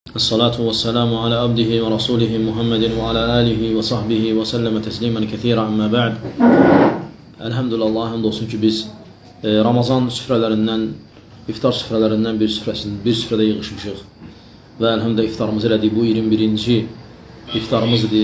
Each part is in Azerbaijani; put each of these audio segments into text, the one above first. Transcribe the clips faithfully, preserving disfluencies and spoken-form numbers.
Esselatu vesselamu ala abdihi və rasulihi Muhammedin və ala alihi və sahbihi və səlləmə təslimən kəthira əmmə bə'd. Elhamdülillah, həmd olsun ki, biz e, Ramazan süfrələrindən, iftar süfrələrindən bir, bir süfrədə yığışmışıq. Və əlhəmdə iftarımız elədik, bu iyirmi birinci iftarımız idi.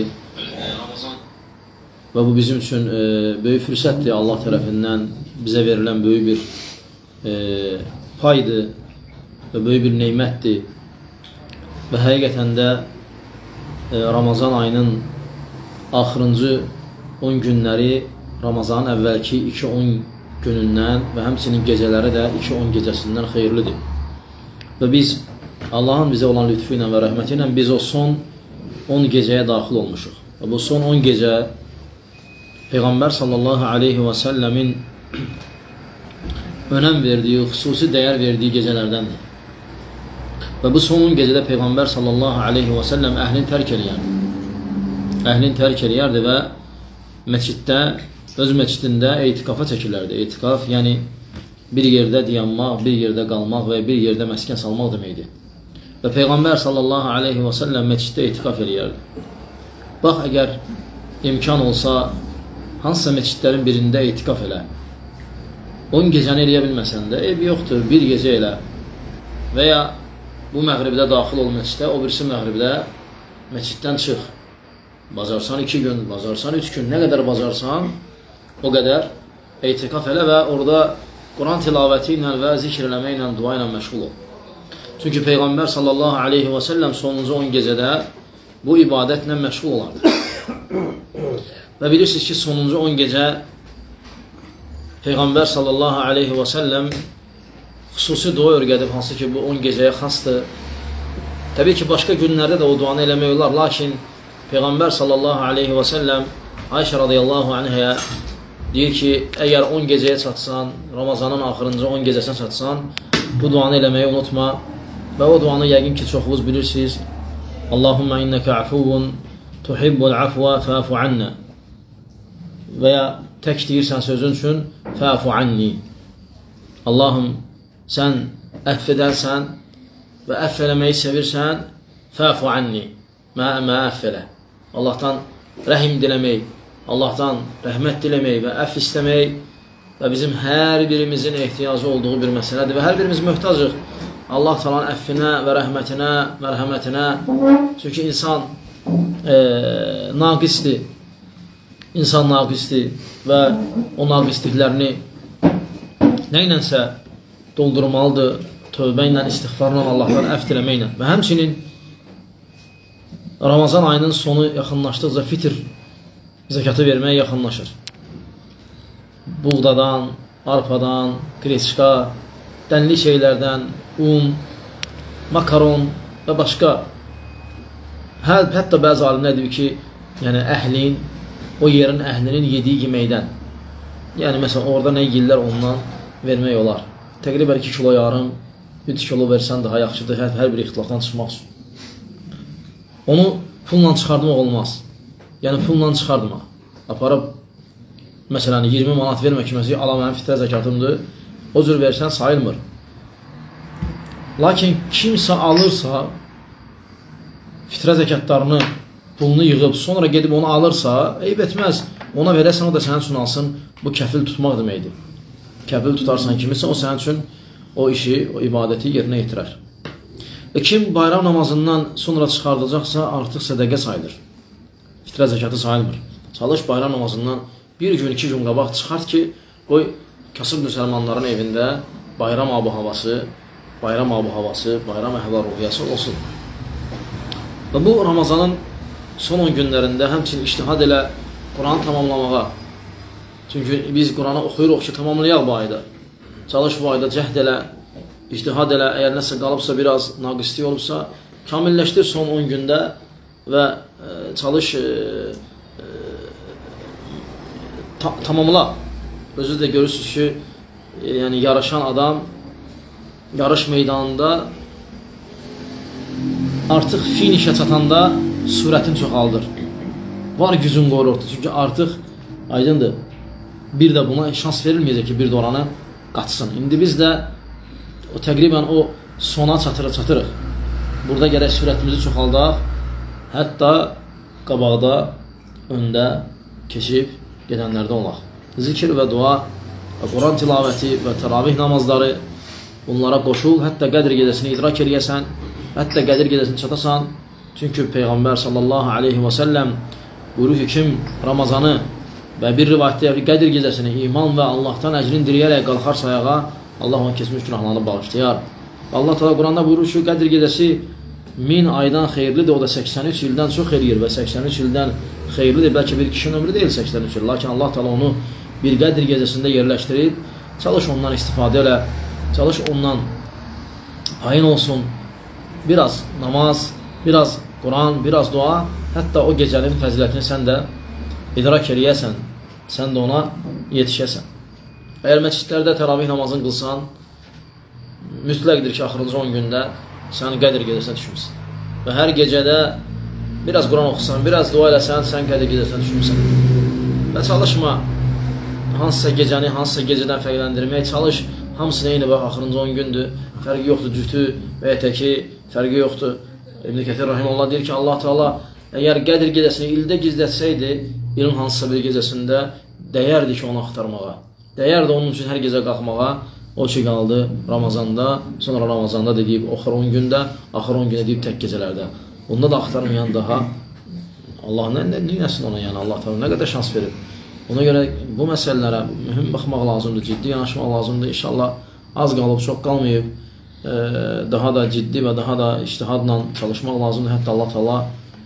Və bu bizim üçün e, böyük fürsətdir, Allah tərəfindən bizə verilən böyük bir e, paydır və böyük bir neymətdir. Və həqiqətən də e, Ramazan ayının axırıncı on günləri Ramazanın əvvəlki iki on günündən və həmçinin gecələri də iki on gecəsindən xeyirlidir. Və biz Allahın bizə olan lütfu ilə və rəhməti ilə biz o son on gecəyə daxil olmuşuq. Və bu son on gecə Peyğəmbər sallallahu aleyhi və səlləmin önəm verdiyi, xüsusi dəyər verdiyi gecələrdəndir. Və bu son on gecədə Peyğəmbər sallallahu aleyhi və səlləm əhlini tərk eləyərdi. Əhlini tərk eləyərdi və məsciddə, öz məscidində etikafa çəkilərdi. Etikaf, yəni bir yerdə dayanmaq, bir yerdə qalmaq və bir yerdə məskən salmaq deməkdir. Və Peyğəmbər sallallahu aleyhi və səlləm məsciddə etikaf eləyərdi. Bax, əgər imkan olsa, hansısa məscidlərin birində etikaf elə. on gecəni eləyə bilməsən də, ev yoxdur, bir gecə elə. Və ya bu məğribdə daxil ol məscidə, o birisi məğribdə məsciddən çıx. Bacarsan iki gün, bacarsan üç gün, nə qədər bacarsan, o qədər etikaf elə və orada Quran tilavəti ilə və zikr eləmə ilə, dua ilə məşğul ol. Çünki Peyğəmbər sallallahu aleyhi və səlləm sonuncu on gecədə bu ibadətlə məşğul olardı. Və bilirsiniz ki, sonuncu on gecə Peyğəmbər sallallahu aleyhi və səlləm xüsusi dua örgədib, hansı ki, bu on gecəyə xasdır. Təbii ki, başqa günlərdə də o duanı eləmək olar, lakin Peyğəmbər sallallahu aleyhi və səlləm Ayşə radiyallahu anhəyə deyir ki, əgər on gecəyə çatsan, Ramazanın axırıncı on gecəsinə çatsan, bu duanı eləməyi unutma və o duanı yəqin ki, çoxunuz bilirsiniz. Allahumma innəkə afuvun tuhibbul afva fəfu annə və ya tək deyirsən sözün üçün fəfu anni. Allahım, sən əff edərsən və əff eləməyi sevirsən, fəfu anni, mə əff elə. Allahdan rəhim diləmək, Allahdan rəhmət diləmək və əff istəmək və bizim hər birimizin ehtiyacı olduğu bir məsələdir və hər birimiz möhtacıq Allah talanın əffinə və rəhmətinə, mərhəmətinə. Çünki insan e, naqisdir, insan naqisdir və o naqisliklərini nə ilənsə doldurmalıdır, tövbə ilə, istiğfarla, Allahdan əfv diləməklə. Və həmçinin Ramazan ayının sonu yaxınlaşdıqca fitr zəkatı verməyə yaxınlaşır. Buğdadan, arpadan, qreçka, dənli şeylərdən, un, makaron və başqa. Hə, hətta bəzi alimlər deyir ki, yəni əhlin, o yerin əhlinin yediyi yeməkdən. Yəni, məsələn, orada nə yeyirlər ondan vermək olar. Təqribən iki kilo yarım, üç kilo versən daha yaxşıdır, hər, hər bir ixtilafdan çıxmaq üçün. Onu pulla çıxardmaq olmaz. Yəni, pulla çıxardmaq. Aparıb, məsələn, iyirmi manat vermək ki, məsələn, ala mənim fitrə zəkatımdır, o cür versən sayılmır. Lakin kimsə alırsa, fitrə zəkatlarını, pulunu yığıb, sonra gedib onu alırsa, eyb etməz. Ona verəsən, o da sənin üçün alsın, bu kəfil tutmaq deməkdir. Kəfil tutarsan kimisə, o sənin üçün o işi, o ibadəti yerinə yetirər. Və kim bayram namazından sonra çıxardacaqsa, artıq sədəqə sayılır. Fitrə zəkatı sayılmır. Çalış bayram namazından bir gün, iki gün qabaq çıxart ki, qoy kasıb müsəlmanların evində bayram abu havası, bayram abu havası, bayram əhval ruhiyyəsi olsun. Və bu Ramazanın son on günlərində həmçinin iştihad elə Quranı tamamlamağa. Çünki biz Quranı oxuyuruq ki, tamamlayaq bu ayda. Çalış bu ayda cəhd elə, ictihad elə, əgər nəsə qalıbsa, biraz naqisli olubsa, kamilləşdir son on gündə və e, çalış e, e, ta tamamla. Özü də görürsünüz ki, e, yəni yarışan adam yarış meydanında artıq finişə çatanda sürətin çoxaldır. Var gücün qorurdu. Çünki artıq aydındır. Bir də buna şans verilməyəcək ki, bir də oranı qaçsın. İndi biz də o təqribən o sona çatırıq, çatırıq. burada gərək sürətimizi çoxaldaq, hətta qabaqda, öndə keçib gedənlərdən olaq. Zikir və dua, və Quran tilavəti və təravih namazları, bunlara qoşul, hətta Qədr gecəsini idrak eləyəsən, hətta Qədr gecəsini çatasan. Çünki Peyğəmbər sallallahu aleyhi və səlləm buyurur ki, kim Ramazanı və bir rivayətdə Qədr gecəsini iman və Allahdan əcrin diləyərək qalxarsa ayağa, Allah onun keçmiş günahlarını bağışlayar. Allah Teala Quranda buyurur ki, Qədr gecəsi min aydan xeyirlidir, o da səksən üç ildən çox eləyir və səksən üç ildən xeyirlidir. Bəlkə bir kişinin ömrü deyil səksən üç il, lakin Allah Teala onu bir Qədr gecəsində yerləşdirib, çalış ondan istifadə elə, çalış ondan payın olsun. Biraz namaz, biraz Quran, biraz dua, hətta o gecənin fəzilətini sən də idrak eləyəsən, sən də ona yetişəsən. Əgər məscidlərdə təravih namazını qılsan, mütləqdir ki, axırıncı on gündə sən Qədr gecəsinə düşmüsən. Və hər gecədə biraz Quran oxusan, biraz dua eləsən, sən Qədr gecəsinə düşmüsən. Və çalışma, hansısa gecəni, hansısa gecədən fərqləndirmək, çalış, hamısına eyni bax, axırıncı on gündür, fərqi yoxdur, cütü və yətəki, fərqi yoxdur. İbn-i Kəthir Rahimullah deyir ki, Allah Teala əgər Qədr gecəsini ildə gizlətsəydi, ilin hansısa bir gecəsində dəyərdi ki, onu axtarmağa. Dəyərdi onun üçün hər gecə qalxmağa. O ki, qaldı Ramazanda, sonra Ramazanda deyib, axır on gündə, axır on gündə deyib tək gecələrdə. Bunda da axtarmayan daha Allah nə, nə, neyəsin ona, yəni Allah Teala nə qədər şans verir. Ona görə bu məsələlərə mühüm baxmaq lazımdır, ciddi yanaşmaq lazımdır. İnşallah az qalıb, çox qalmayıb. Daha da ciddi və daha da iştihadla çalışmaq lazımdır. Hətta Allah Teala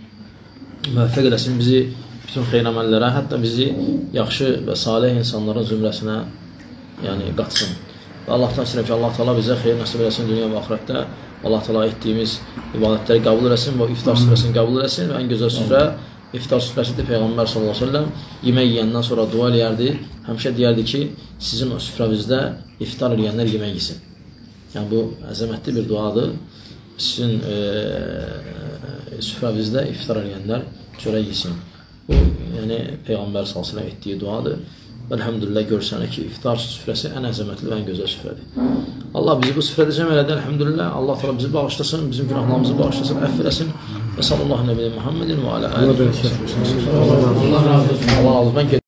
müvəffəq eləsin bizi bütün xeyir əməllərə, hətta bizi yaxşı və salih insanların zümrəsinə yəni qatsın. Və Allahdan istəyirəm ki, Allah Teala bizə xeyir nəsib eləsin dünya və axirətdə. Allah Teala etdiyimiz ibadətləri qəbul eləsin və iftar süfrəsini qəbul eləsin və ən gözəl süfrə iftar süfrəsidir. Peyğəmbər sallallahu əleyhi və səlləm yemək yeyəndən sonra dua eləyərdi. Həmişə deyərdi ki, sizin o süfrəvizdə iftar eləyənlər yemək yesin. Yəni bu əzəmətli bir duadır. Sizin e, süfrəvizdə iftar eləyənlər çörək yesin. Bu, yəni Peyğəmbər sallallahu əleyhi və səlləm etdiyi duadır. Və elhamdülillah görsənə ki, iftar süfrəsi ən əzəmətli və ən gözəl süfrədir. Allah bizi bu süfrədə cəm elədi, elhamdülillah. Allah Teala bizi bağışlasın, bizim günahlarımızı bağışlasın, əff eləsin. Və sallallahu nəbiyyyə Muhammedin və alə ələ. Allah razı olsun. Allah razı olsun.